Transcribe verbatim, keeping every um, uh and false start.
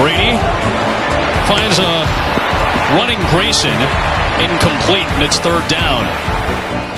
Brady finds a running Grayson, incomplete, and it's third down.